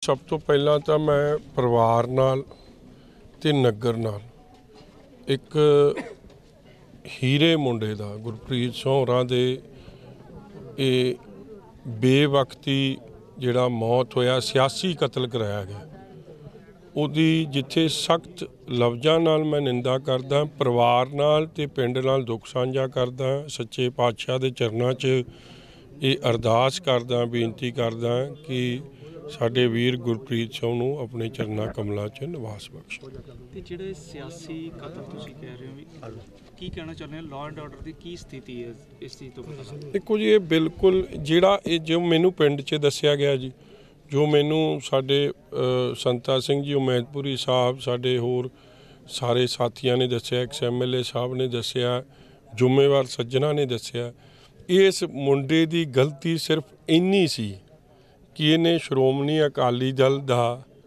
सब तो पहला तो मैं परिवार नाल ते नगर नाल एक हीरे मुंडे दा गुरप्रीत सौहरा दे ये बेवकती जिहड़ा मौत होया सियासी कतल कराया गया उहदी जिथे सख्त लफ्ज़ां नाल मैं निंदा करदा परिवार नाल ते पिंड नाल दुख साझा करदा सच्चे पातशाह दे चरनां 'च ये अरदास करदा बेनती करदा कि साडे वीर गुरप्रीत सिंह नूं अपने चरना कमलों च निवास बख्श। ते जिहड़े सियासी कतल तुसीं कह रहे हो भी की कहना चाਹੁੰਦੇ हो लॉ एंड ऑर्डर की ਕੀ ਸਥਿਤੀ है इस चीज़ तो पता लगदा देखो जी ये बिल्कुल जिहड़ा ये जो मैनू पिंड 'च दस्सिया गया जी जो मैनू साडे संता सिंह जी उमैदपुरी साहब साडे होर सारे साथियों ने दस्सिया एक्स MLA साहब ने दस्सिया जुम्मेवार सज्जना ने दस्सिया इस मुंडे की गलती सिर्फ इन्नी सी कि इन्हें श्रोमणी अकाली दल का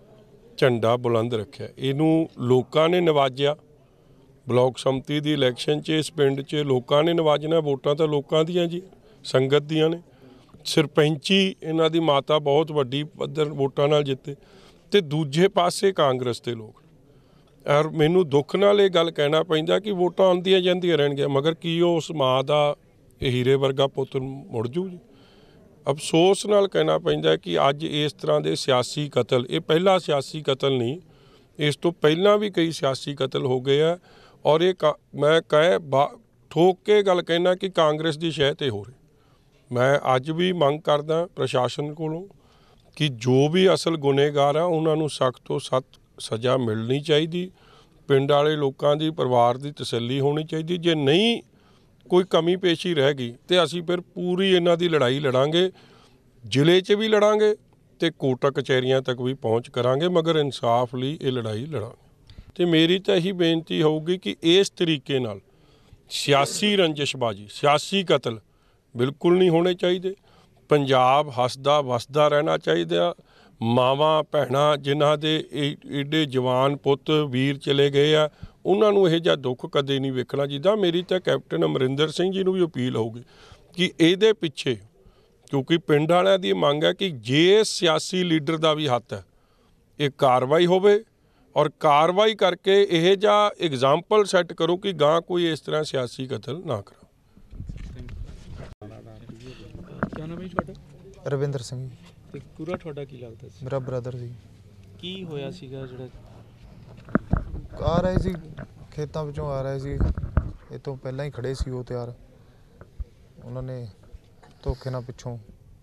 झंडा बुलंद रखा इनू लोगों ने नवाजा ब्लॉक संमति की इलैक्शन च इस पिंड च लोगों ने नवाजना वोटां तो लोगों दियां जी संगत दियां ने सरपंची इन्हां दी माता बहुत वड्डी पद्धर वोटां नाल जिते ते दूजे पासे कांग्रेस के लोग और मैनू दुख नाल ये गल कहना पैंदा कि वोटां आउंदियां जांदियां रहणगीਆਂ मगर की उस माँ का हीरे वर्गा पुत्र मुड़ जू जी अफसोस नाल कहना पैंदा कि अज इस तरह के सियासी कतल ये पहला सियासी कतल नहीं इस तो पहला भी कई सियासी कतल हो गए हैं और ये मैं ठोक के गल कहना कि कांग्रेस की शह ते हो रही मैं अज भी मंग करदा प्रशासन कोलों कि जो भी असल गुनेगार आ उन्होंने सख्त तो सख्त सज़ा मिलनी चाहिए पिंड वाले लोगों की परिवार की तसल्ली होनी चाहिए जे नहीं कोई कमी पेशी रह गई तो असी फिर पूरी इन्हां दी लड़ाई लड़ांगे जिले च भी लड़ांगे तो कोर्टां कचहरियां तक भी पहुँच करांगे मगर इंसाफ लई ये लड़ाई लड़ांगे तो मेरी तो यही बेनती होगी कि इस तरीके नाल सियासी रंजिशबाजी सियासी कतल बिल्कुल नहीं होने चाहिए पंजाब हसदा वसदा रहना चाहिए मावां भैणां जिन्हां दे एडे जवान पुत वीर चले गए आ उन्होंने यह जिहा दुख कदे नहीं वेखना चाहिए मेरी तो कैप्टन अमरिंदर सिंह जी नूं भी अपील होगी कि ये पिछे क्योंकि पिंड वालियां दी मंग है कि जे सियासी लीडर का भी हत्थ है ये कार्रवाई होवे और कार्रवाई करके यह जिहा एग्जाम्पल सैट करो कि गां कोई इस तरह सियासी कतल ना करो। क्या नाम है जी ਤੁਹਾਡਾ? रविंदर सिंह ਤੇ ਪੂਰਾ ਤੁਹਾਡਾ ਕੀ ਲੱਗਦਾ ਸੀ? मेरा ब्रदर जी ਕੀ ਹੋਇਆ ਸੀਗਾ ਜਿਹੜਾ आ रहे सी खेतों ਵਿੱਚੋਂ आ रहे सी ਇਹ ਤੋਂ ਪਹਿਲਾਂ ਹੀ ਖੜੇ ਸੀ ਉਹ ਤਿਆਰ ਉਹਨਾਂ ਨੇ ਧੋਖੇ ਨਾਲ ਪਿੱਛੋਂ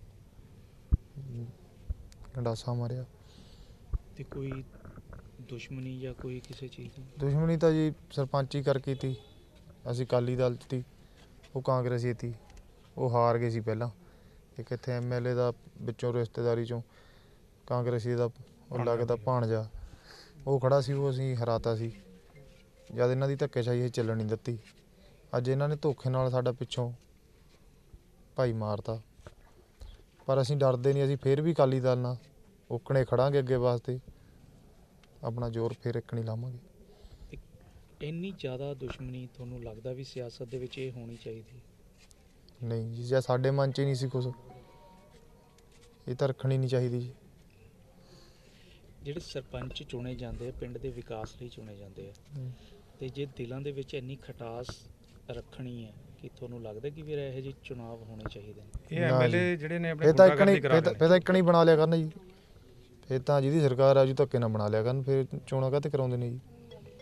ਗੰਡਾਸਾ ਮਾਰਿਆ ਤੇ ਕੋਈ ਦੁਸ਼ਮਣੀ ਜਾਂ ਕੋਈ ਕਿਸੇ ਚੀਜ਼ ਦੀ ਦੁਸ਼ਮਣੀ ਤਾਂ ਜੀ ਸਰਪੰਚੀ ਕਰ ਕੀਤੀ ਅਸੀਂ ਅਕਾਲੀ ਦਲ 'ਚ ਤੀ ਉਹ ਕਾਂਗਰਸੀ ਤੀ ਉਹ ਹਾਰ ਗਏ ਸੀ ਪਹਿਲਾਂ ਇੱਕ ਇੱਥੇ MLA ਦਾ ਵਿੱਚੋਂ ਰਿਸ਼ਤੇਦਾਰੀ 'ਚੋਂ ਕਾਂਗਰਸੀ ਦਾ ਉਹ ਲੱਗਦਾ ਭਾਣਜਾ ਉਹ ਖੜਾ ਸੀ ਉਹ ਅਸੀਂ ਹਰਾਤਾ ਸੀ ਜਦ ਇਹਨਾਂ ਦੀ ਧੱਕੇਸ਼ਾਹੀ ਇਹ ਚੱਲਣ ਨਹੀਂ ਦਿੱਤੀ ਅੱਜ ਇਹਨਾਂ ਨੇ ਧੋਖੇ ਨਾਲ ਸਾਡਾ ਪਿੱਛੋਂ ਭਾਈ ਮਾਰਤਾ ਪਰ ਅਸੀਂ ਡਰਦੇ ਨਹੀਂ ਅਸੀਂ ਫਿਰ ਵੀ ਅਕਾਲੀ ਦਲ ਨਾਲ ਓਕਣੇ ਖੜਾਂਗੇ ਅੱਗੇ ਵਾਸਤੇ ਆਪਣਾ ਜ਼ੋਰ ਫਿਰ ਇੱਕ ਨਹੀਂ ਲਾਵਾਂਗੇ। ਇੰਨੀ ਜ਼ਿਆਦਾ ਦੁਸ਼ਮਣੀ ਤੁਹਾਨੂੰ ਲੱਗਦਾ ਵੀ ਸਿਆਸਤ ਦੇ ਵਿੱਚ ਇਹ ਹੋਣੀ ਚਾਹੀਦੀ? ਨਹੀਂ ਜੀ ਜੇ ਸਾਡੇ ਮਨ 'ਚ ਹੀ ਨਹੀਂ ਸੀ ਕੁਛ ਇਹ ਤਾਂ ਰੱਖਣੀ ਨਹੀਂ ਚਾਹੀਦੀ ਜੀ। ਜਿਹੜੇ ਸਰਪੰਚ ਚੁਣੇ ਜਾਂਦੇ ਆ ਪਿੰਡ ਦੇ ਵਿਕਾਸ ਲਈ ਚੁਣੇ ਜਾਂਦੇ ਆ ਤੇ ਜੇ ਦਿਲਾਂ ਦੇ ਵਿੱਚ ਇੰਨੀ ਖਟਾਸ ਰੱਖਣੀ ਹੈ ਕਿ ਤੁਹਾਨੂੰ ਲੱਗਦਾ ਕਿ ਵੀਰ ਇਹੋ ਜਿਹੇ ਚੁਣਾਵ ਹੋਣੇ ਚਾਹੀਦੇ ਨੇ? ਇਹ MLA ਜਿਹੜੇ ਨੇ ਆਪਣੇ ਫਿਰ ਤਾਂ ਇੱਕ ਨਹੀਂ ਬਣਾ ਲਿਆ ਕਰਨ ਜੀ ਫਿਰ ਤਾਂ ਜਿਹਦੀ ਸਰਕਾਰ ਆ ਜੀ ਧੱਕੇ ਨਾਲ ਬਣਾ ਲਿਆ ਕਰਨ ਫਿਰ ਚੋਣਾਂ ਕਾਹਤੇ ਕਰਾਉਂਦੇ ਨੇ ਜੀ।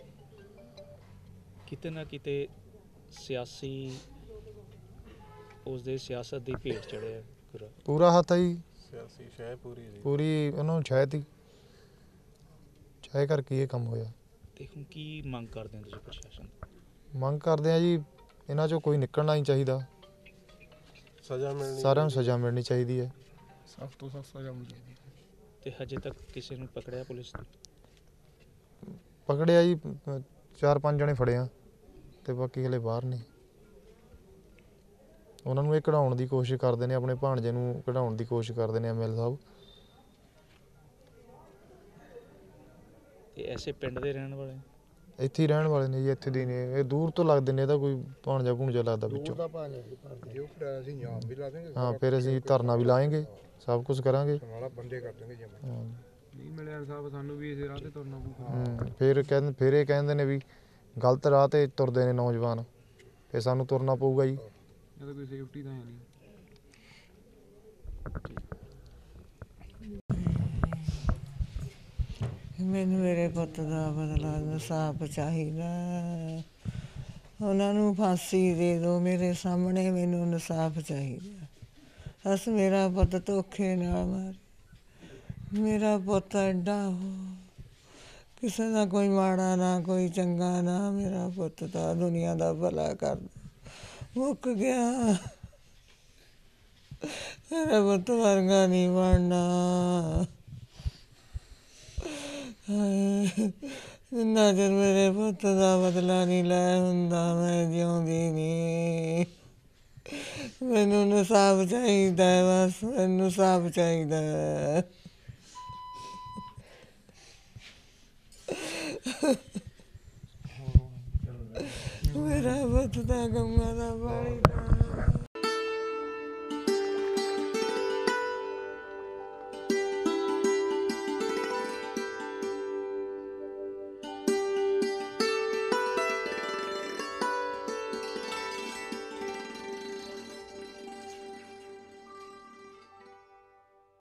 ਕਿਤੇ ਨਾ ਕਿਤੇ ਸਿਆਸੀ ਉਸਦੇ ਸਿਆਸਤ ਦੀ ਭੇਟ ਚੜਿਆ ਪੂਰਾ ਹੱਥ ਆ ਜੀ ਸਿਆਸੀ ਸ਼ੈ ਪੂਰੀ ਉਹਨਾਂ ਨੂੰ ਛਾਇ ਤੀ ਛਾਇ ਕਰਕੇ ਇਹ ਕੰਮ ਹੋਇਆ। ਤੇ ਹੁਣ ਕੀ ਮੰਗ ਕਰਦੇ ਹੋ ਤੁਸੀਂ ਪ੍ਰਸ਼ਾਸਨ ਤੋਂ? ਮੰਗ ਕਰਦੇ ਆ ਜੀ ਇਹਨਾਂ 'ਚੋਂ ਕੋਈ ਨਿਕਲਣਾ ਨਹੀਂ ਚਾਹੀਦਾ ਸਜ਼ਾ ਮਿਲਣੀ ਸਾਰਿਆਂ ਨੂੰ ਸਜ਼ਾ ਮਿਲਣੀ ਚਾਹੀਦੀ ਹੈ ਸਖਤ ਤੋਂ ਸਖਤ ਸਜ਼ਾ ਮਿਲਣੀ ਚਾਹੀਦੀ ਹੈ। ਤੇ ਹਜੇ ਤੱਕ ਕਿਸੇ ਨੂੰ ਪਕੜਿਆ ਪੁਲਿਸ ਨੇ? ਪਕੜਿਆ ਜੀ 4-5 ਜਣੇ ਫੜੇ ਆ ਤੇ ਬਾਕੀ ਹਲੇ ਬਾਹਰ ਨੇ ਉਹਨਾਂ ਨੂੰ ਇਹ ਕਢਾਉਣ ਦੀ ਕੋਸ਼ਿਸ਼ ਕਰਦੇ ਨੇ ਆਪਣੇ ਭਾਣਜੇ ਨੂੰ ਕਢਾਉਣ ਦੀ ਕੋਸ਼ਿਸ਼ ਕਰਦੇ ਨੇ MLA ਸਾਹਿਬ। ਤੇ ਐਸੇ ਪਿੰਡ ਦੇ ਰਹਿਣ ਵਾਲੇ ਇੱਥੇ ਹੀ ਰਹਿਣ ਵਾਲੇ ਨੇ ਜੀ ਇੱਥੇ ਦੇ ਨੇ ਇਹ ਦੂਰ ਤੋਂ ਲੱਗਦੇ ਨੇ ਇਹਦਾ ਕੋਈ ਭਾਣਜਾ ਭੂਣਜਾ ਲੱਗਦਾ ਵਿੱਚੋਂ ਹਾਂ ਫਿਰ ਅਸੀਂ ਧਰਨਾ ਵੀ ਲਾਏਂਗੇ ਸਭ ਕੁਝ ਕਰਾਂਗੇ ਬੰਦੇ ਕਰ ਦੇਣਗੇ ਹਾਂ ਨਹੀਂ ਮਿਲਿਆ ਇਨਸਾਫ ਸਾਨੂੰ ਵੀ ਇਸੇ ਰਾਹ ਤੇ ਤੁਰਨਾ ਪਊਗਾ। ਫਿਰ ਇਹ ਕਹਿੰਦੇ ਨੇ ਵੀ ਗਲਤ ਰਾਹ ਤੇ ਤੁਰਦੇ ਨੇ ਨੌਜਵਾਨ, ਫਿਰ ਸਾਨੂੰ ਤੁਰਨਾ ਪਊਗਾ ਜੀ। ਇਹ ਤਾਂ ਕੋਈ ਸੇਫਟੀ ਤਾਂ ਹੈ ਨਹੀਂ। ਮੈਨੂੰ ਮੇਰੇ ਪੁੱਤ ਦਾ ਬਦਲਾ ਇਨਸਾਫ ਚਾਹੀਦਾ, ਉਹਨਾਂ ਨੂੰ ਫਾਂਸੀ ਦੇ ਦਿਓ ਮੇਰੇ ਸਾਹਮਣੇ, ਮੈਨੂੰ ਇਨਸਾਫ ਚਾਹੀਦਾ। ਬਸ ਮੇਰਾ ਪੁੱਤ ਧੋਖੇ ਨਾਲ ਮਾਰ, ਮੇਰਾ ਪੁੱਤ ਐਡਾ ਕਿਸੇ ਦਾ ਕੋਈ ਮਾੜਾ ਨਾ ਕੋਈ ਚੰਗਾ ਨਾ, ਮੇਰਾ ਪੁੱਤ ਤਾਂ ਦੁਨੀਆ ਦਾ ਭਲਾ ਕਰਦਾ ਮੁੱਕ ਗਿਆ। ਮੇਰਾ ਪੁੱਤ ਵਰਗਾ ਨਹੀਂ ਬਣਨਾ। ਜਿੰਨਾ ਚਿਰ ਮੇਰੇ ਪੁੱਤ ਦਾ ਬਦਲਾ ਨਹੀਂ ਲੈ ਹੁੰਦਾ ਮੈਂ ਜਿਉਂਦੀ ਨਹੀਂ। ਮੈਨੂੰ ਇਨਸਾਫ ਚਾਹੀਦਾ ਹੈ, ਬਸ ਮੈਨੂੰ ਇਨਸਾਫ ਚਾਹੀਦਾ ਹੈ। ਮੇਰਾ ਪੁੱਤ ਤਾਂ ਗੰਗਾ ਦਾ ਪਾਣੀ ਦਾ